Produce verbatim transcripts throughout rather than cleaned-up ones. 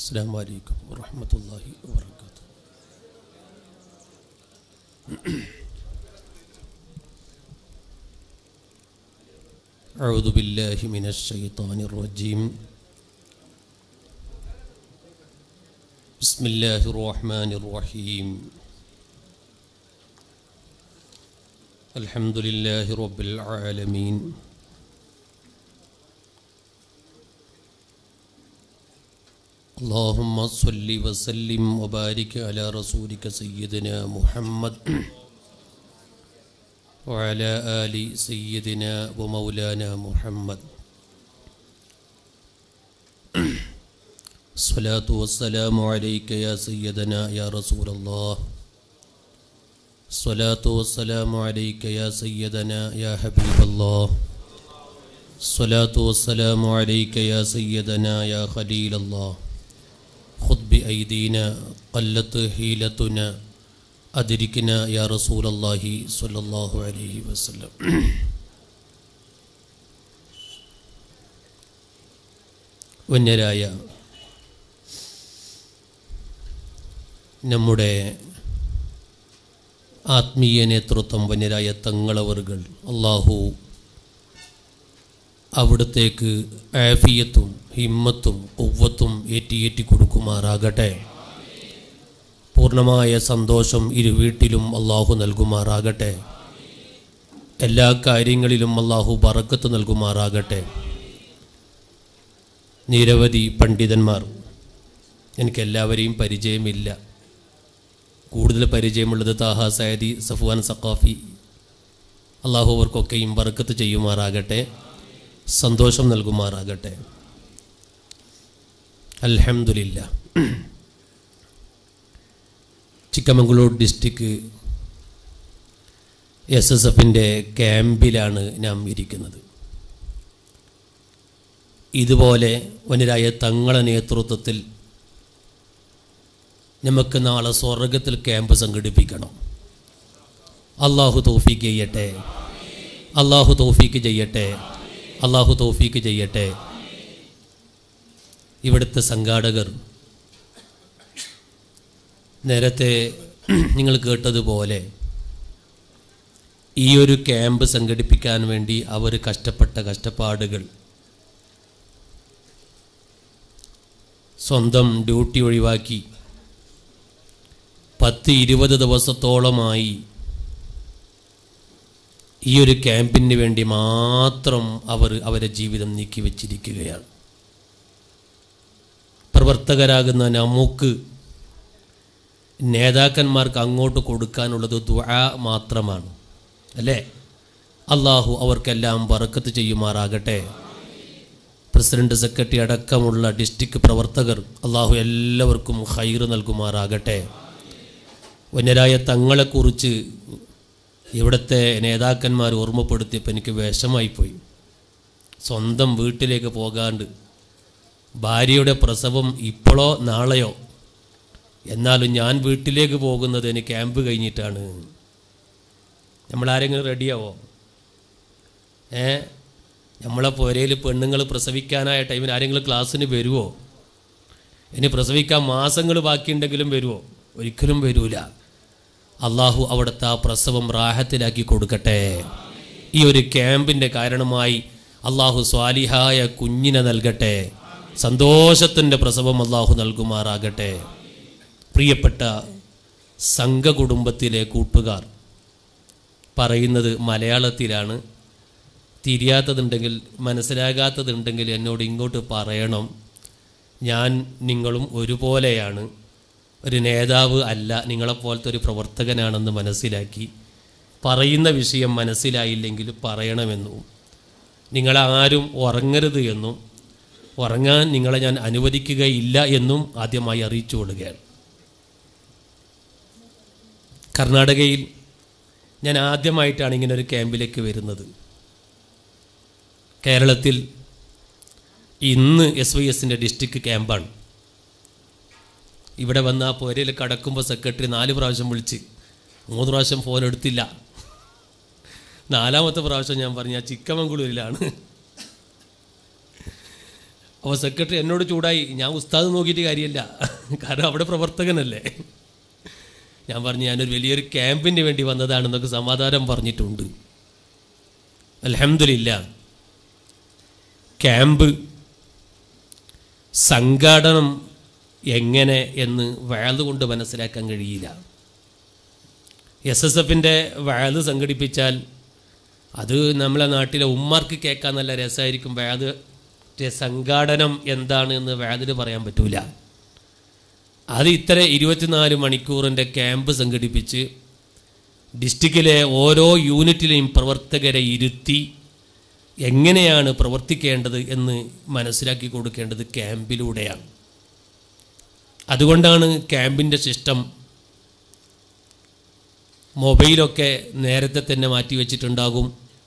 السلام عليكم ورحمة الله وبركاته. أعوذ بالله من الشيطان الرجيم. بسم الله الرحمن الرحيم. الحمد لله رب العالمين. اللهم صل وسلم وبارك على رسولك سيدنا محمد وعلى آل سيدنا ومولانا محمد. الصلاة والسلام عليك يا سيدنا يا رسول الله. الصلاة والسلام عليك يا سيدنا يا حبيب الله. الصلاة والسلام عليك يا سيدنا يا خليل الله. خذ بأيدينا قلت حيلتنا أدركنا يا رسول الله صلى الله عليه وسلم. വന്യരായ നമ്മുടെ ആത്മീയ നേതൃത്വം വന്യരായ തങ്ങളവറുകൾ അല്ലാഹു അവിടത്തേക്ക് ആഫിയത്തും ഹിമ്മത്തും ഖുവ്വത്തും ഏറ്റിയേറ്റി കൊടുക്കുമാറാകട്ടെ. പൂർണ്ണമായ സന്തോഷം ഇരു വീട്ടിലും അല്ലാഹു നൽകുമാറാകട്ടെ. എല്ലാ കാര്യങ്ങളിലും അല്ലാഹു ബറക്കത്ത് നൽകുമാറാകട്ടെ. നിരവധി പണ്ഡിതന്മാർ, എനിക്കെല്ലാവരെയും പരിചയമില്ല, കൂടുതൽ പരിചയമുള്ളത് താഹ സയദി, സഫ്വാൻ സഖാഫി, അല്ലാഹു അവർക്കൊക്കെയും ബറക്കത്ത് ചെയ്യുമാറാകട്ടെ, സന്തോഷം നൽകുമാറാകട്ടെ. അൽഹംദുലില്ലാ. ചിക്കമംഗളൂർ ഡിസ്ട്രിക്ട് എസ് എസ് എഫിൻ്റെ ക്യാമ്പിലാണ് നാം ഇരിക്കുന്നത്. ഇതുപോലെ വനിരായ തങ്ങളെ നേതൃത്വത്തിൽ നമുക്ക് നാളെ സ്വർഗത്തിൽ ക്യാമ്പ് സംഘടിപ്പിക്കണം. അള്ളാഹു തൗഫീക്ക് ചെയ്യട്ടെ, അള്ളാഹു തൗഫീക്ക് ചെയ്യട്ടെ, അള്ളാഹു തൗഫീക്ക് ചെയ്യട്ടെ. ഇവിടുത്തെ സംഘാടകർ നേരത്തെ നിങ്ങൾ കേട്ടതുപോലെ ഈ ഒരു ക്യാമ്പ് സംഘടിപ്പിക്കാൻ വേണ്ടി അവർ കഷ്ടപ്പെട്ട കഷ്ടപ്പാടുകൾ, സ്വന്തം ഡ്യൂട്ടി ഒഴിവാക്കി പത്ത് ഇരുപത് ദിവസത്തോളമായി ഈ ഒരു ക്യാമ്പിന് വേണ്ടി മാത്രം അവർ അവരുടെ ജീവിതം നീക്കി വച്ചിരിക്കുകയാണ്. പ്രവർത്തകരാകുന്ന നമുക്ക്, നേതാക്കന്മാർക്ക് അങ്ങോട്ട് കൊടുക്കാനുള്ളത് ദുആ മാത്രമാണ്, അല്ലേ? അള്ളാഹു അവർക്കെല്ലാം ബറക്കത്ത് ചെയ്യുമാറാകട്ടെ. പ്രസിഡന്റ്, സെക്രട്ടറി അടക്കമുള്ള ഡിസ്ട്രിക്ട് പ്രവർത്തകർ, അള്ളാഹു എല്ലാവർക്കും ഖൈർ നൽകുമാറാകട്ടെ. വന്യരായ തങ്ങളെക്കുറിച്ച് ഇവിടുത്തെ നേതാക്കന്മാർ ഓർമ്മപ്പെടുത്തിയപ്പോൾ എനിക്ക് വിഷമായിപ്പോയി. സ്വന്തം വീട്ടിലേക്ക് പോകാണ്ട്, ഭാര്യയുടെ പ്രസവം ഇപ്പോഴോ നാളെയോ, എന്നാലും ഞാൻ വീട്ടിലേക്ക് പോകുന്നത് എനിക്ക് ക്യാമ്പ് കഴിഞ്ഞിട്ടാണ്. നമ്മളാരെങ്കിലും റെഡിയാവോ? ഏ നമ്മളെ പുരയിൽ പെണ്ണുങ്ങൾ പ്രസവിക്കാനായ ടൈമിൽ ആരെങ്കിലും ക്ലാസ്സിന് വരുമോ? ഇനി പ്രസവിക്കാൻ മാസങ്ങൾ ബാക്കിയുണ്ടെങ്കിലും വരുമോ? ഒരിക്കലും വരൂല. അള്ളാഹു അവിടുത്തെ ആ പ്രസവം റാഹത്തിലാക്കി കൊടുക്കട്ടെ. ഈ ഒരു ക്യാമ്പിൻ്റെ കാരണമായി അള്ളാഹു സ്വാലിഹായ കുഞ്ഞിനെ നൽകട്ടെ. സന്തോഷത്തിൻ്റെ പ്രസവം അള്ളാഹു നൽകുമാറാകട്ടെ. പ്രിയപ്പെട്ട സംഘകുടുംബത്തിലെ കൂട്ടുകാർ, പറയുന്നത് മലയാളത്തിലാണ്. തിരിയാത്തതുണ്ടെങ്കിൽ, മനസ്സിലാകാത്തതുണ്ടെങ്കിൽ എന്നോട് ഇങ്ങോട്ട് പറയണം. ഞാൻ നിങ്ങളും ഒരുപോലെയാണ്, ഒരു നേതാവ് അല്ല, നിങ്ങളെപ്പോലത്തെ ഒരു പ്രവർത്തകനാണെന്ന് മനസ്സിലാക്കി, പറയുന്ന വിഷയം മനസ്സിലായില്ലെങ്കിൽ പറയണമെന്നും, നിങ്ങളാരും ഉറങ്ങരുത് എന്നും, ഉറങ്ങാൻ നിങ്ങളെ ഞാൻ അനുവദിക്കുകയില്ല എന്നും ആദ്യമായി അറിയിച്ചു കൊള്ളുകയാണ്. കർണാടകയിൽ ഞാൻ ആദ്യമായിട്ടാണ് ഇങ്ങനെ ഒരു ക്യാമ്പിലേക്ക് വരുന്നത്. കേരളത്തിൽ ഇന്ന് എസ് വൈ എസിൻ്റെ ഡിസ്ട്രിക്ട് ക്യാമ്പാണ്. ഇവിടെ വന്ന് ആ പുരയിൽ കടക്കുമ്പോൾ സെക്രട്ടറി നാല് പ്രാവശ്യം വിളിച്ച്, മൂന്ന് പ്രാവശ്യം ഫോൺ എടുത്തില്ല. നാലാമത്തെ പ്രാവശ്യം ഞാൻ പറഞ്ഞു ഞാൻ ചിക്കമംഗളൂരിലാണ്. അപ്പോൾ സെക്രട്ടറി എന്നോട് ചൂടായി. ഞാൻ ഉസ്താദ് നോക്കിയിട്ട് കാര്യമില്ല, കാരണം അവിടെ പ്രവർത്തകനല്ലേ. ഞാൻ പറഞ്ഞു ഞാനൊരു വലിയൊരു ക്യാമ്പിന് വേണ്ടി വന്നതാണെന്നൊക്കെ സമാധാനം പറഞ്ഞിട്ടുണ്ട്. അൽഹംദുലില്ലാ, ക്യാമ്പ് സംഘാടനം എങ്ങനെ എന്ന് വഅദ് കൊണ്ട് മനസ്സിലാക്കാൻ കഴിയില്ല. എസ് എസ് എഫിൻ്റെ വഅദ് സംഘടിപ്പിച്ചാൽ അത് നമ്മളെ നാട്ടിലെ ഉമ്മാർക്ക് കേൾക്കാൻ നല്ല രസമായിരിക്കും. വഅദ് സംഘാടനം എന്താണ് എന്ന് വഅദിന് പറയാൻ പറ്റൂല. അത് ഇത്ര ഇരുപത്തിനാല് മണിക്കൂറിൻ്റെ ക്യാമ്പ് സംഘടിപ്പിച്ച് ഡിസ്ട്രിക്റ്റിലെ ഓരോ യൂണിറ്റിലെയും പ്രവർത്തകരെ ഇരുത്തി എങ്ങനെയാണ് പ്രവർത്തിക്കേണ്ടത് എന്ന് മനസ്സിലാക്കി കൊടുക്കേണ്ടത് ക്യാമ്പിലൂടെയാണ്. അതുകൊണ്ടാണ് ക്യാമ്പിൻ്റെ സിസ്റ്റം. മൊബൈലൊക്കെ നേരത്തെ തന്നെ മാറ്റി വച്ചിട്ടുണ്ടാകും.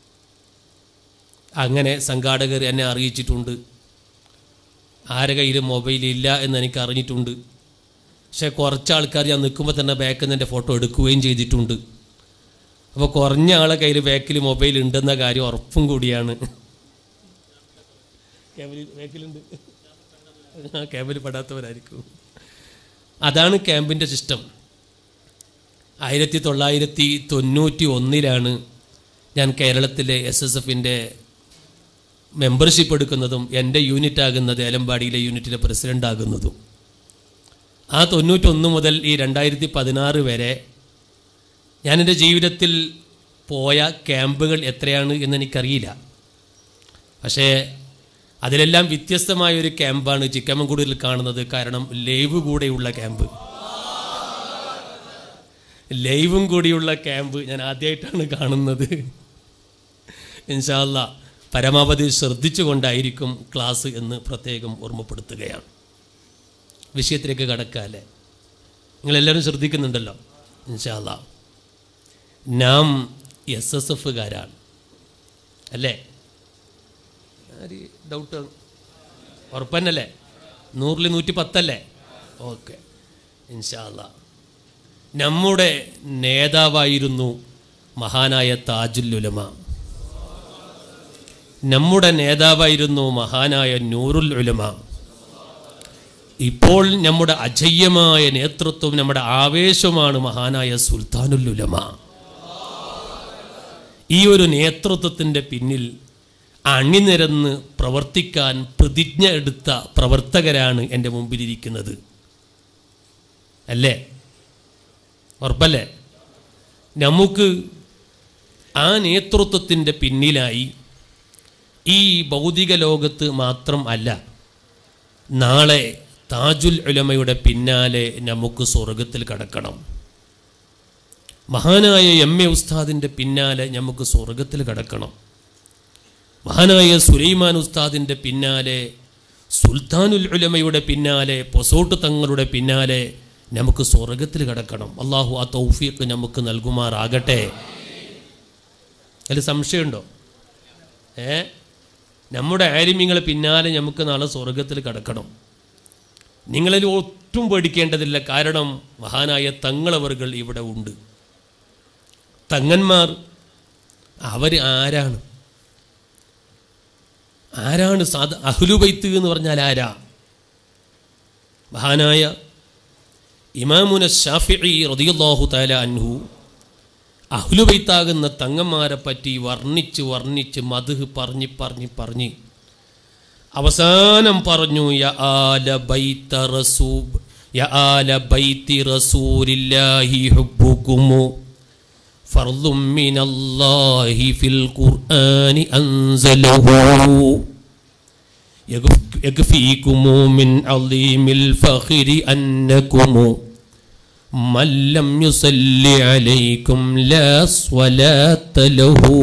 അങ്ങനെ സംഘാടകർ എന്നെ അറിയിച്ചിട്ടുണ്ട്. ആരുടെ കയ്യിലും മൊബൈലില്ല എന്ന് എനിക്ക് അറിഞ്ഞിട്ടുണ്ട്. പക്ഷേ കുറച്ച് ആൾക്കാർ ഞാൻ നിൽക്കുമ്പോൾ തന്നെ ബാക്കിൽ നിന്ന് എൻ്റെ ഫോട്ടോ എടുക്കുകയും ചെയ്തിട്ടുണ്ട്. അപ്പോൾ കുറഞ്ഞ ആളെ കയ്യിൽ ബാക്കിൽ മൊബൈൽ ഉണ്ടെന്ന കാര്യം ഉറപ്പും കൂടിയാണ്. ക്യാമ്പിൽ ബാക്കിലുണ്ട്, ക്യാമ്പിൽ പെടാത്തവരായിരിക്കും. അതാണ് ക്യാമ്പിൻ്റെ സിസ്റ്റം. ആയിരത്തി തൊള്ളായിരത്തി തൊണ്ണൂറ്റി ഒന്നിലാണ് ഞാൻ കേരളത്തിലെ എസ് എസ് എഫിൻ്റെ മെമ്പർഷിപ്പ് എടുക്കുന്നതും എൻ്റെ യൂണിറ്റ് ആകുന്നത് ഏലമ്പാടിയിലെ യൂണിറ്റിലെ പ്രസിഡൻ്റ് ആകുന്നതും. ആ തൊണ്ണൂറ്റൊന്ന് മുതൽ ഈ രണ്ടായിരത്തി പതിനാറ് വരെ ഞാൻ എൻ്റെ ജീവിതത്തിൽ പോയ ക്യാമ്പുകൾ എത്രയാണ് എന്നെനിക്കറിയില്ല. പക്ഷേ അതിലെല്ലാം വ്യത്യസ്തമായൊരു ക്യാമ്പാണ് ചിക്കമംഗൂടിൽ കാണുന്നത്. കാരണം ലൈവ് കൂടെയുള്ള ക്യാമ്പ്, ലൈവും കൂടിയുള്ള ക്യാമ്പ് ഞാൻ ആദ്യമായിട്ടാണ് കാണുന്നത്. ഇൻഷാ അല്ലാ പരമാവധി ശ്രദ്ധിച്ചുകൊണ്ടായിരിക്കും ക്ലാസ് എന്ന് പ്രത്യേകം ഓർമ്മപ്പെടുത്തുകയാണ്. വിഷയത്തിലേക്ക് കടക്കാല്ലേ, നിങ്ങളെല്ലാവരും ശ്രദ്ധിക്കുന്നുണ്ടല്ലോ. ഇൻഷാ അല്ലാ നാം എസ് എസ് എഫുകാരാണ് അല്ലേ? ഡൗട്ട് ഉറപ്പന്നല്ലേ? നൂറിൽ നൂറ്റി പത്തല്ലേ? ഓക്കെ, ഇൻഷാ അല്ലാ. നമ്മുടെ നേതാവായിരുന്നു മഹാനായ താജുൽ ഉലമ. നമ്മുടെ നേതാവായിരുന്നു മഹാനായ നൂറുൽ ഉലമ. ഇപ്പോൾ നമ്മുടെ അജയ്യമായ നേതൃത്വം, നമ്മുടെ ആവേശമാണ് മഹാനായ സുൽത്താനുൽ ഉലമ. ഈ ഒരു നേതൃത്വത്തിൻ്റെ പിന്നിൽ അണിനിരന്ന് പ്രവർത്തിക്കാൻ പ്രതിജ്ഞ എടുത്ത പ്രവർത്തകരാണ് എൻ്റെ മുമ്പിലിരിക്കുന്നത് അല്ലേ? ഉറപ്പല്ലേ? നമുക്ക് ആ നേതൃത്വത്തിൻ്റെ പിന്നിലായി ഈ ഭൗതിക ലോകത്ത് മാത്രം അല്ല, നാളെ താജുൽ ഉലമയുടെ പിന്നാലെ നമുക്ക് സ്വർഗത്തിൽ കടക്കണം. മഹാനായ എം എ ഉസ്താദിൻ്റെ പിന്നാലെ നമുക്ക് സ്വർഗത്തിൽ കടക്കണം. മഹാനായ സുലൈമാൻ ഉസ്താദിൻ്റെ പിന്നാലെ, സുൽത്താനുൽ ഉലമയുടെ പിന്നാലെ, പൊസോട്ട് തങ്ങളുടെ പിന്നാലെ നമുക്ക് സ്വർഗത്തിൽ കടക്കണം. അള്ളാഹു ആ തൗഫീഖ് നമുക്ക് നൽകുമാറാകട്ടെ. അതിൽ സംശയമുണ്ടോ? ഏ നമ്മുടെ ആലിമീങ്ങളെ പിന്നാലെ നമുക്ക് നാളെ സ്വർഗത്തിൽ കടക്കണം. നിങ്ങളിൽ ഒട്ടും പേടിക്കേണ്ടതില്ല. കാരണം മഹാനായ തങ്ങളവറുകൾ ഇവിടെ ഉണ്ട്. തങ്ങന്മാർ അവർ ആരാണ്? ആരാണ് സാദ അഹ്ലുബൈത്ത് എന്ന് പറഞ്ഞാൽ ആരാ? മഹാനായ ഇമാമുന ശാഫിഈ റളിയല്ലാഹു തആല അൻഹു അഹ്ലുബൈത്താകുന്ന തങ്ങന്മാരെ പറ്റി വർണ്ണിച്ച് വർണ്ണിച്ച് മദ്ഹ് പറഞ്ഞ് പറഞ്ഞ് പറഞ്ഞ് അവസാനം പറഞ്ഞു, യാ ആല ബൈത റസൂൽ യാ ആല ബൈതി റസൂലില്ലാഹി ഹുബ്ബുകും ഫർളും മിനല്ലാഹി ഫിൽ ഖുർആനി അൻസലഹു യഗ്ഫീകും മിൻ അളീമിൽ ഫഖരി അന്നകും മൻ ലം യുസല്ലി അലൈക്കും ലാ സ്വലാത്ത ലഹു.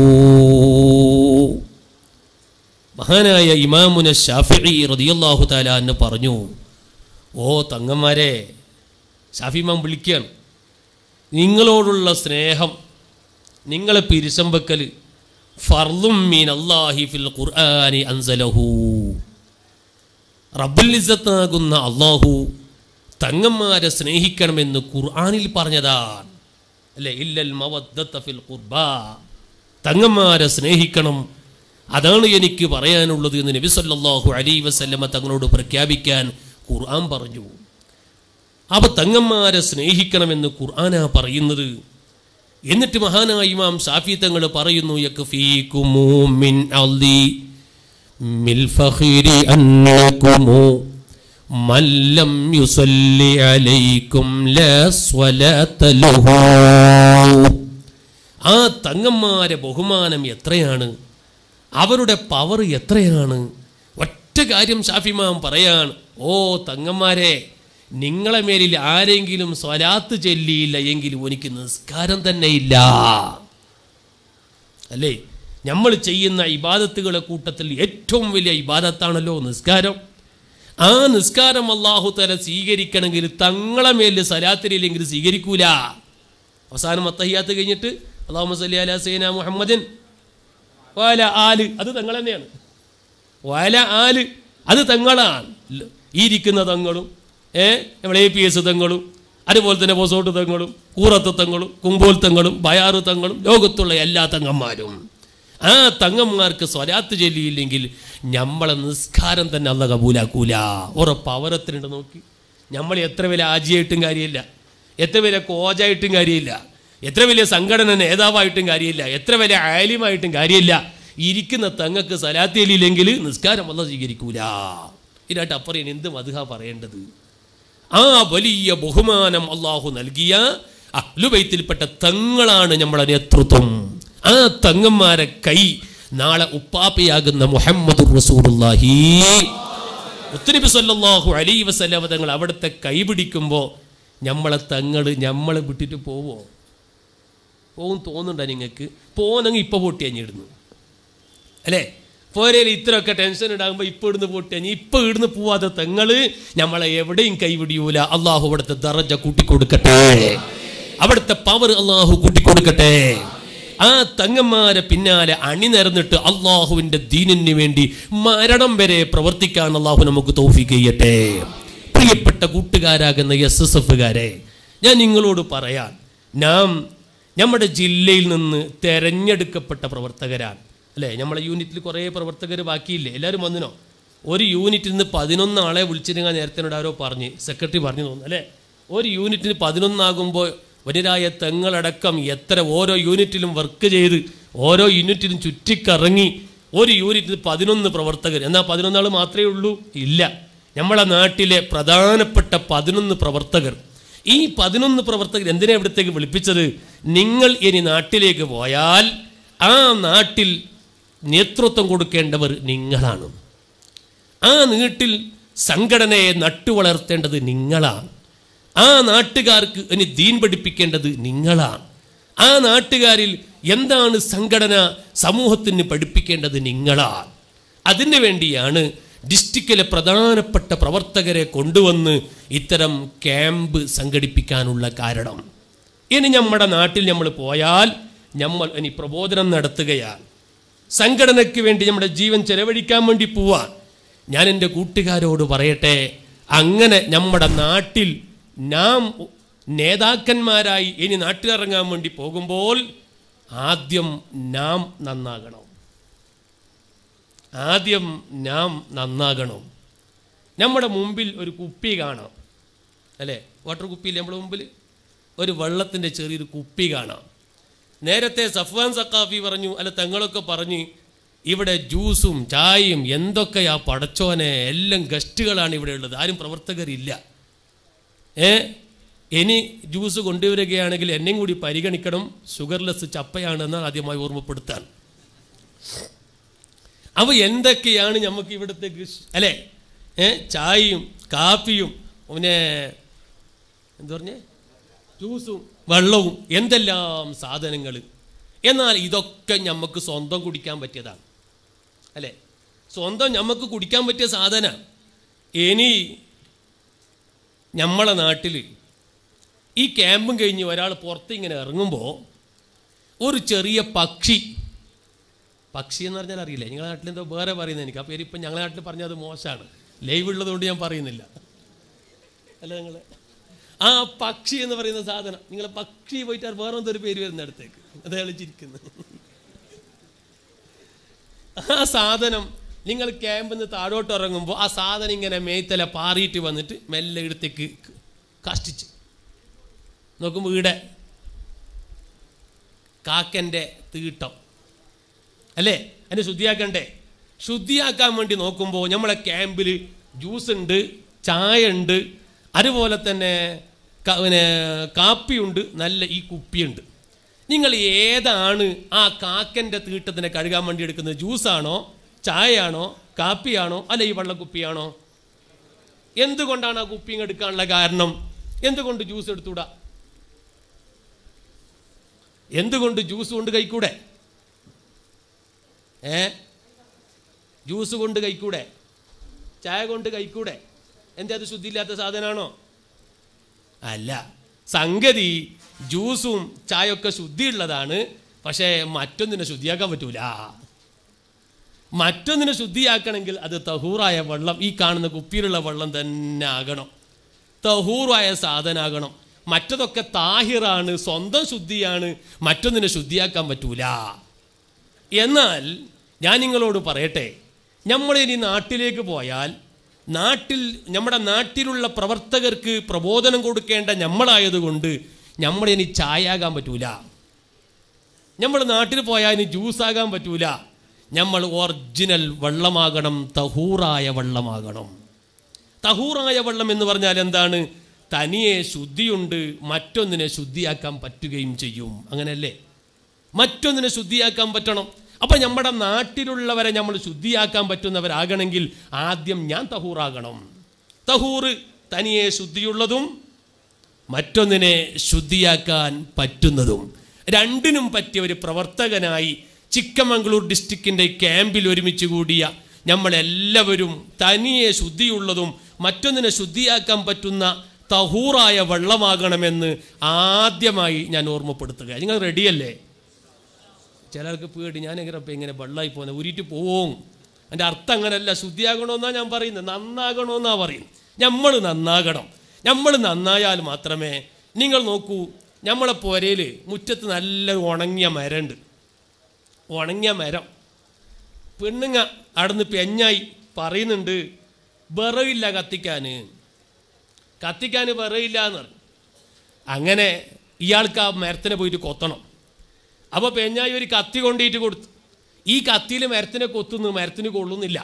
മഹാനായ ഇമാമുന ശാഫിഈ റളിയല്ലാഹു തആല അൻഹു പറഞ്ഞു, ഓ തങ്ങന്മാരെ, ശാഫി ഇമാം വിളിക്കുകയാണ്, നിങ്ങളോടുള്ള സ്നേഹം, നിങ്ങളെ പിരിശമ്പക്കൽ ഫർളും മിനല്ലാഹി ഫിൽ ഖുർആനി അൻസലഹു. റബ്ബുൽ ഇസ്സത്താകുന്ന അല്ലാഹു തങ്ങന്മാരെ സ്നേഹിക്കണമെന്ന് ഖുർആനിൽ പറഞ്ഞതാണ് അല്ലേ? ഇല്ലൽ മവദ്ദത ഫിൽ ഖുർബാ, തങ്ങന്മാരെ സ്നേഹിക്കണം, അതാണ് എനിക്ക് പറയാനുള്ളത് എന്ന് നബി സല്ലല്ലാഹു അലൈഹി വസല്ലമ തങ്ങളോട് പ്രഖ്യാപിക്കാൻ ഖുർആൻ പറഞ്ഞു. അപ്പോൾ തങ്ങന്മാരെ സ്നേഹിക്കണമെന്ന് ഖുർആനാ പറയുന്നത്. എന്നിട്ട് മഹാനായ ഇമാം ശാഫി തങ്ങൾ പറയുന്നു, യക്ഫീകുമു മിൻ അൽദി മിൽ ഫഖിരി അന്നകുമു മല്ലം യുസല്ലി അലൈക്കും ലാ സ്വലാത ലഹു. ആ തങ്ങന്മാരെ ബഹുമാനം എത്രയാണ്, അവരുടെ പവർ എത്രയാണ്. ഒറ്റ കാര്യം ശാഫി ഇമാം പറയാണ്, ഓ തങ്ങന്മാരെ, നിങ്ങളെ മേലിൽ ആരെങ്കിലും സ്വലാത്ത് ചൊല്ലിയില്ല എങ്കിൽ എനിക്ക് നിസ്കാരം തന്നെ ഇല്ല. അല്ലേ, നമ്മൾ ചെയ്യുന്ന ഇബാദത്തുകളെ കൂട്ടത്തിൽ ഏറ്റവും വലിയ ഇബാദത്താണല്ലോ നിസ്കാരം. ആ നിസ്കാരം അല്ലാഹു തആല സ്വീകരിക്കണമെങ്കിൽ തങ്ങളെ മേലിൽ സ്വലാത്തിലില്ലെങ്കിൽ സ്വീകരിക്കൂല. അവസാനം അത്തഹിയാത്ത് കഴിഞ്ഞിട്ട് അല്ലാഹുമ്മ സ്വല്ലി അലാ സയ്യിദിനാ മുഹമ്മദിൻ വഅല ആല്, അത് തങ്ങൾ തന്നെയാണ്. വഅല ആല്, അത് തങ്ങളാണ്. ഈ ഇരിക്കുന്ന തങ്ങളും ഏഹ് നമ്മുടെ എ പി എസ് തങ്ങളും അതുപോലെ തന്നെ പൊസോട്ട് തങ്ങളും കൂറത്ത് തങ്ങളും കുമ്പോൽ തങ്ങളും ബയാറ് തങ്ങളും ലോകത്തുള്ള എല്ലാ തങ്ങന്മാരും. ആ തങ്ങന്മാർക്ക് സ്വലാത്ത് ചൊല്ലിയില്ലെങ്കിൽ നമ്മളെ നിസ്കാരം തന്നെ അല്ലാഹു കബൂലാക്കൂല. ഉറപ്പ് അവരത്തിനുണ്ട്. നോക്കി, നമ്മൾ എത്ര വലിയ ആജിയായിട്ടും കാര്യമില്ല, എത്ര വലിയ കോജായിട്ടും കാര്യമില്ല, എത്ര വലിയ സംഘടന നേതാവായിട്ടും കാര്യമില്ല, എത്ര വലിയ ആലിമായിട്ടും കാര്യമില്ല. ഇരിക്കുന്ന തങ്ങൾക്ക് സ്വലാത്ത് ചൊല്ലിയില്ലെങ്കിൽ നിസ്കാരം അല്ലാഹു സ്വീകരിക്കൂല. ഇതിനായിട്ട് അപ്പറയാൻ എന്ത് മദ്ഹ പറയേണ്ടത്? ആ വലിയ ബഹുമാനം അള്ളാഹു നൽകിയ അഹ്ലുബൈത്തിൽപ്പെട്ട തങ്ങളാണ് നമ്മുടെ നേതൃത്വം. ആ തങ്ങന്മാരെ കൈ നാളെ ഉപ്പാപ്പയാകുന്ന മുഹമ്മദുർ റസൂലുള്ളാഹി മുത്തുനബി സല്ലല്ലാഹു അലൈഹി വസല്ലം തങ്ങൾ അവിടുത്തെ കൈ പിടിക്കുമ്പോൾ നമ്മളെ തങ്ങൾ നമ്മളെ വിട്ടിട്ട് പോവോ? പോകും തോന്നുന്നുണ്ടോ നിങ്ങൾക്ക്? പോകുന്നെങ്കിൽ ഇപ്പോൾ പൊട്ടിയഞ്ഞിടുന്നു അല്ലേ? പോരയിൽ ഇത്രയൊക്കെ ടെൻഷൻ ഉണ്ടാകുമ്പോൾ ഇപ്പോൾ ഇടുന്ന് പൊട്ടിയഞ്ഞ് ഇപ്പോൾ ഇടുന്ന് പോവാതെ തങ്ങൾ നമ്മളെ എവിടെയും കൈപിടിയൂല. അള്ളാഹു അവിടുത്തെ ദറജ കൂട്ടിക്കൊടുക്കട്ടെ, അവിടുത്തെ പവർ അള്ളാഹു കൂട്ടിക്കൊടുക്കട്ടെ. ആ തങ്ങന്മാരെ പിന്നാലെ അണിനിരന്നിട്ട് അള്ളാഹുവിൻ്റെ ദീനിന് വേണ്ടി മരണം വരെ പ്രവർത്തിക്കാൻ അള്ളാഹു നമുക്ക് തൗഫീഖ് ചെയ്യട്ടെ. പ്രിയപ്പെട്ട കൂട്ടുകാരാകുന്ന എസ് എസ് എഫുകാരെ, ഞാൻ നിങ്ങളോട് പറയാൻ, നാം നമ്മുടെ ജില്ലയിൽ നിന്ന് തെരഞ്ഞെടുക്കപ്പെട്ട പ്രവർത്തകരാണ് അല്ലേ? നമ്മളെ യൂണിറ്റിൽ കുറേ പ്രവർത്തകർ ബാക്കിയില്ലേ? എല്ലാവരും വന്നിനോ? ഒരു യൂണിറ്റിൽ നിന്ന് പതിനൊന്ന് ആളെ വിളിച്ചിരുന്ന നേരത്തെ ആരോ പറഞ്ഞ്, സെക്രട്ടറി പറഞ്ഞു തോന്നുന്നു അല്ലേ? ഒരു യൂണിറ്റിന് പതിനൊന്നാകുമ്പോൾ വനിരായ തെങ്ങളടക്കം എത്ര ഓരോ യൂണിറ്റിലും വർക്ക് ചെയ്ത് ഓരോ യൂണിറ്റിലും ചുറ്റിക്കറങ്ങി ഒരു യൂണിറ്റിന് പതിനൊന്ന് പ്രവർത്തകർ. എന്നാൽ പതിനൊന്നാൾ മാത്രമേ ഉള്ളൂ? ഇല്ല. നമ്മളെ നാട്ടിലെ പ്രധാനപ്പെട്ട പതിനൊന്ന് പ്രവർത്തകർ. ഈ പതിനൊന്ന് പ്രവർത്തകർ എന്തിനാ ഇവിടത്തേക്ക് വിളിപ്പിച്ചത്? നിങ്ങൾ ഇനി നാട്ടിലേക്ക് പോയാൽ ആ നാട്ടിൽ നേതൃത്വം കൊടുക്കേണ്ടവർ നിങ്ങളാണ്. ആ നാട്ടിൽ സംഘടനയെ നട്ടുവളർത്തേണ്ടത് നിങ്ങളാണ്. ആ നാട്ടുകാർക്ക് ഇനി ദീൻ പഠിപ്പിക്കേണ്ടത് നിങ്ങളാണ്. ആ നാട്ടുകാരിൽ എന്താണ് സംഘടന സമൂഹത്തിന് പഠിപ്പിക്കേണ്ടത് നിങ്ങളാണ്. അതിനു വേണ്ടിയാണ് ഡിസ്ട്രിക്റ്റിലെ പ്രധാനപ്പെട്ട പ്രവർത്തകരെ കൊണ്ടുവന്ന് ഇത്തരം ക്യാമ്പ് സംഘടിപ്പിക്കാനുള്ള കാരണം. ഇനി നമ്മുടെ നാട്ടിൽ നമ്മൾ പോയാൽ നമ്മൾ ഇനി പ്രബോധനം നടത്തുകയാണ്. സംഘടനയ്ക്ക് വേണ്ടി നമ്മുടെ ജീവൻ ചെലവഴിക്കാൻ വേണ്ടി പോവാൻ. ഞാൻ എൻ്റെ കൂട്ടുകാരോട് പറയട്ടെ, അങ്ങനെ നമ്മുടെ നാട്ടിൽ നാം നേതാക്കന്മാരായി ഇനി നാട്ടിലിറങ്ങാൻ വേണ്ടി പോകുമ്പോൾ ആദ്യം നാം നന്നാകണം. ആദ്യം നാം നന്നാകണം. നമ്മുടെ മുമ്പിൽ ഒരു കുപ്പി കാണാം അല്ലേ? വാട്ടർ കുപ്പിയിൽ നമ്മുടെ മുമ്പിൽ ഒരു വെള്ളത്തിൻ്റെ ചെറിയൊരു കുപ്പി കാണാം. നേരത്തെ സഫ്വാൻ സഖാഫി പറഞ്ഞു, അല്ല തങ്ങളൊക്കെ പറഞ്ഞ് ഇവിടെ ജ്യൂസും ചായയും എന്തൊക്കെയാ പടച്ചോനെ, എല്ലാം ഗസ്റ്റുകളാണ് ഇവിടെ ഉള്ളത്, ആരും പ്രവർത്തകരില്ല. ഏ ഇനി ജ്യൂസ് കൊണ്ടുവരികയാണെങ്കിൽ എന്നെയും കൂടി പരിഗണിക്കണം, ഷുഗർലെസ് ചപ്പയാണെന്നാണ് ആദ്യമായി ഓർമ്മപ്പെടുത്താൻ. അവ എന്തൊക്കെയാണ് നമുക്ക് ഇവിടത്തേക്ക് അല്ലേ? ഏ ചായയും കാപ്പിയും പിന്നെ എന്താ പറഞ്ഞേ ജ്യൂസും വെള്ളവും എന്തെല്ലാം സാധനങ്ങൾ. എന്നാൽ ഇതൊക്കെ നമുക്ക് സ്വന്തം കുടിക്കാൻ പറ്റിയതാണ് അല്ലേ? സ്വന്തം നമുക്ക് കുടിക്കാൻ പറ്റിയ സാധനം. ഇനി നമ്മളെ നാട്ടിൽ ഈ ക്യാമ്പും കഴിഞ്ഞ് ഒരാൾ പുറത്ത് ഇങ്ങനെ ഇറങ്ങുമ്പോൾ ഒരു ചെറിയ പക്ഷി, പക്ഷി എന്ന് പറഞ്ഞാൽ അറിയില്ല, നിങ്ങളുടെ നാട്ടിൽ എന്തോ വേറെ പറയുന്നത് എനിക്ക്. ആ പേര് ഇപ്പം ഞങ്ങളുടെ നാട്ടിൽ പറഞ്ഞാൽ അത് മോശമാണ്, ലൈവ് ഉള്ളതുകൊണ്ട് ഞാൻ പറയുന്നില്ല അല്ല. നിങ്ങൾ ആ പക്ഷി എന്ന് പറയുന്ന സാധനം, നിങ്ങൾ പക്ഷി പോയിട്ട് വേറെ എന്തൊരു പേര് വരുന്ന അടുത്തേക്ക് അത് കളിച്ചിരിക്കുന്നത്. ആ സാധനം നിങ്ങൾ ക്യാമ്പിൽ നിന്ന് താഴോട്ട് ഇറങ്ങുമ്പോൾ ആ സാധനം ഇങ്ങനെ മേത്തല പാറിയിട്ട് വന്നിട്ട് മെല്ലെ ഇടത്തേക്ക് കഷ്ടിച്ച് നോക്കുമ്പോൾ ഇവിടെ കാക്കൻ്റെ തീട്ടം അല്ലേ, അതിനെ ശുദ്ധിയാക്കണ്ടേ? ശുദ്ധിയാക്കാൻ വേണ്ടി നോക്കുമ്പോൾ നമ്മളെ ക്യാമ്പിൽ ജ്യൂസ് ഉണ്ട്, ചായ ഉണ്ട്, അതുപോലെ തന്നെ പിന്നെ കാപ്പിയുണ്ട്, നല്ല ഈ കുപ്പിയുണ്ട്. നിങ്ങൾ ഏതാണ് ആ കാക്കൻ്റെ തീട്ടത്തിനെ കഴുകാൻ വേണ്ടി എടുക്കുന്നത്? ജ്യൂസാണോ, ചായയാണോ, കാപ്പിയാണോ, അല്ല ഈ വെള്ളക്കുപ്പിയാണോ? എന്തുകൊണ്ടാണ് ആ കുപ്പിയും എടുക്കാനുള്ള കാരണം? എന്തുകൊണ്ട് ജ്യൂസ് എടുത്തൂടാ? എന്തുകൊണ്ട് ജ്യൂസ് കൊണ്ട് കൈക്കൂടെ? ഏ ജ്യൂസ് കൊണ്ട് കൈക്കൂടെ? ചായ കൊണ്ട് കൈക്കൂടെ? എന്താ അത് ശുദ്ധിയില്ലാത്ത സാധനമാണോ? അല്ല, സംഗതി ജ്യൂസും ചായയൊക്കെ ശുദ്ധിയുള്ളതാണ്. പക്ഷേ മറ്റൊന്നിനെ ശുദ്ധിയാക്കാൻ പറ്റൂല. മറ്റൊന്നിനെ ശുദ്ധിയാക്കണമെങ്കിൽ അത് തഹൂറായ വെള്ളം, ഈ കാണുന്ന കുപ്പിയിലുള്ള വെള്ളം തന്നെ ആകണം, തഹൂറായ സാധനമാകണം. മറ്റതൊക്കെ താഹിറാണ്, സ്വന്തം ശുദ്ധിയാണ്, മറ്റൊന്നിനെ ശുദ്ധിയാക്കാൻ പറ്റൂല. എന്നാൽ ഞാൻ നിങ്ങളോട് പറയട്ടെ, നമ്മളിനി നാട്ടിലേക്ക് പോയാൽ നാട്ടിൽ നമ്മുടെ നാട്ടിലുള്ള പ്രവർത്തകർക്ക് പ്രബോധനം കൊടുക്കേണ്ട നമ്മളായതുകൊണ്ട് നമ്മളിനി ചായയാകാൻ പറ്റൂല. നമ്മൾ നാട്ടിൽ പോയാൽ ഇനി ജ്യൂസാകാൻ പറ്റൂല. നമ്മൾ ഒറിജിനൽ വെള്ളമാകണം, തഹൂറായ വെള്ളമാകണം. തഹൂറായ വെള്ളം എന്ന് പറഞ്ഞാൽ എന്താണ്? തനിയെ ശുദ്ധിയുണ്ട്, മറ്റൊന്നിനെ ശുദ്ധിയാക്കാൻ പറ്റുകയും ചെയ്യും. അങ്ങനെയല്ലേ? മറ്റൊന്നിനെ ശുദ്ധിയാക്കാൻ പറ്റണം. അപ്പം നമ്മുടെ നാട്ടിലുള്ളവരെ നമ്മൾ ശുദ്ധിയാക്കാൻ പറ്റുന്നവരാകണമെങ്കിൽ ആദ്യം ഞാൻ തഹൂറാകണം. തഹൂറ് തനിയെ ശുദ്ധിയുള്ളതും മറ്റൊന്നിനെ ശുദ്ധിയാക്കാൻ പറ്റുന്നതും, രണ്ടിനും പറ്റിയ ഒരു പ്രവർത്തകനായി ചിക്കമംഗളൂർ ഡിസ്ട്രിക്റ്റിൻ്റെ ക്യാമ്പിൽ ഒരുമിച്ച് കൂടിയ നമ്മളെല്ലാവരും തനിയെ ശുദ്ധിയുള്ളതും മറ്റൊന്നിനെ ശുദ്ധിയാക്കാൻ പറ്റുന്ന തഹൂറായ വെള്ളമാകണമെന്ന് ആദ്യമായി ഞാൻ ഓർമ്മപ്പെടുത്തുക. നിങ്ങൾ റെഡിയല്ലേ? ചിലർക്ക് പേടി, ഞാനെങ്ങനെ ഇപ്പം ഇങ്ങനെ വെള്ളമായി പോകുന്നത്, ഉരുയിട്ട് പോവും. എൻ്റെ അർത്ഥം അങ്ങനെയല്ല. ശുദ്ധിയാകണമെന്നാണ് ഞാൻ പറയുന്നത്, നന്നാകണമെന്നാണ് പറയുന്നത്. നമ്മൾ നന്നാകണം. നമ്മൾ നന്നായാൽ മാത്രമേ. നിങ്ങൾ നോക്കൂ, നമ്മളെ പുരയിൽ മുറ്റത്ത് നല്ല ഉണങ്ങിയ മരമുണ്ട്. ഉണങ്ങിയ മരം പെണ്ണുങ്ങ അവിടുന്ന് പെഞ്ഞായി പറയുന്നുണ്ട്, വിറകില്ല കത്തിക്കാൻ, കത്തിക്കാൻ വിറകില്ല എന്ന് പറഞ്ഞു. അങ്ങനെ ഇയാൾക്ക് ആ മരത്തിനെ പോയിട്ട് കൊത്തണം. അപ്പോൾ പെഞ്ഞായി ഒരു കത്തി കൊണ്ടിട്ട് കൊടുത്തു. ഈ കത്തിയിൽ മരത്തിനെ കൊത്തുന്നു, മരത്തിന് കൊള്ളുന്നില്ല,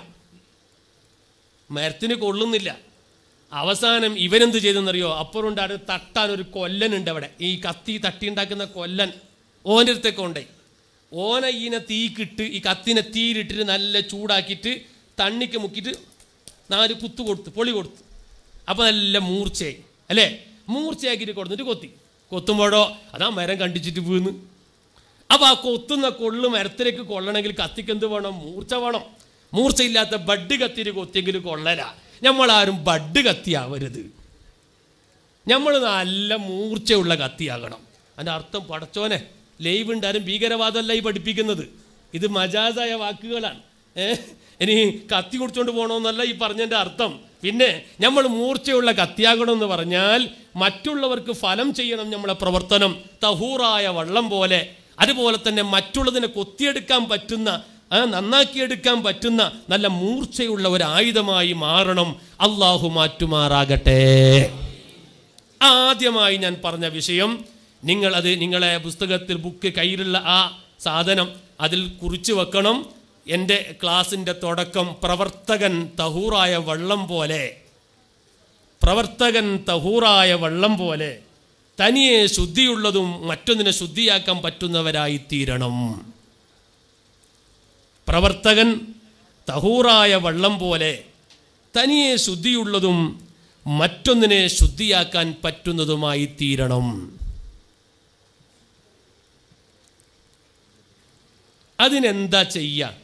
മരത്തിന് കൊള്ളുന്നില്ല. അവസാനം ഇവനെന്ത് ചെയ്തെന്നറിയോ? അപ്പുറമുണ്ട് അവിടെ തട്ടാൻ ഒരു കൊല്ലനുണ്ട്. അവിടെ ഈ കത്തി തട്ടി ഉണ്ടാക്കുന്ന കൊല്ലൻ ഓൻ്റെ അടുത്തേക്ക് കൊണ്ടേ ഓന ഈനെ തീക്കിട്ട് ഈ കത്തിനെ തീയിലിട്ടിട്ട് നല്ല ചൂടാക്കിയിട്ട് തണ്ണിക്ക് മുക്കിയിട്ട് നാല് കുത്തു കൊടുത്തു, പൊളി കൊടുത്തു. അപ്പോൾ നല്ല മൂർച്ചയായി അല്ലേ? മൂർച്ചയാക്കിയിട്ട് കൊടുത്തിട്ട് കൊത്തി. കൊത്തുമ്പോഴോ അതാ മരം കണ്ടിച്ചിട്ട് വീണ്. അപ്പോൾ ആ കൊത്തുന്ന കൊള്ളു മരത്തിലേക്ക് കൊള്ളണമെങ്കിൽ കത്തിക്ക് എന്ത് വേണം? മൂർച്ച വേണം. മൂർച്ചയില്ലാത്ത ബഡ് കത്തിരി കൊത്തിയെങ്കിൽ കൊള്ളല. നമ്മളാരും ബഡ് കത്തിയാവരുത്, നമ്മൾ നല്ല മൂർച്ചയുള്ള കത്തിയാകണം. അതിൻ്റെ അർത്ഥം പടച്ചോനെ ലൈവ് ഉണ്ടാരും ഭീകരവാദമല്ല ഈ പഠിപ്പിക്കുന്നത്, ഇത് മജാസായ വാക്കുകളാണ്. ഏഹ് ഇനി കത്തി കുടിച്ചോണ്ട് പോകണമെന്നല്ല ഈ പറഞ്ഞതിൻ്റെ അർത്ഥം. പിന്നെ നമ്മൾ മൂർച്ചയുള്ള കത്തിയാകണമെന്ന് പറഞ്ഞാൽ മറ്റുള്ളവർക്ക് ഫലം ചെയ്യണം നമ്മളെ പ്രവർത്തനം, തഹൂറായ വള്ളം പോലെ. അതുപോലെ തന്നെ മറ്റുള്ളതിനെ കൊത്തിയെടുക്കാൻ പറ്റുന്ന, നന്നാക്കിയെടുക്കാൻ പറ്റുന്ന നല്ല മൂർച്ചയുള്ള ഒരു ആയുധമായി മാറണം. അള്ളാഹു മാറ്റുമാറാകട്ടെ. ആദ്യമായി ഞാൻ പറഞ്ഞ വിഷയം, നിങ്ങളത് നിങ്ങളെ പുസ്തകത്തിൽ ബുക്ക് കയ്യിലുള്ള ആ സാധനം അതിൽ കുറിച്ച് വെക്കണം. എൻ്റെ ക്ലാസിൻ്റെ തുടക്കം പ്രവർത്തകൻ തഹൂറായ വള്ളം പോലെ, പ്രവർത്തകൻ തഹൂറായ വള്ളം പോലെ തനിയെ ശുദ്ധിയുള്ളതും മറ്റൊന്നിനെ ശുദ്ധിയാക്കാൻ പറ്റുന്നവരായി തീരണം. പ്രവർത്തകൻ തഹൂറായ വള്ളം പോലെ തനിയെ ശുദ്ധിയുള്ളതും മറ്റൊന്നിനെ ശുദ്ധിയാക്കാൻ പറ്റുന്നതുമായി തീരണം. അതിനെന്താ ചെയ്യുക?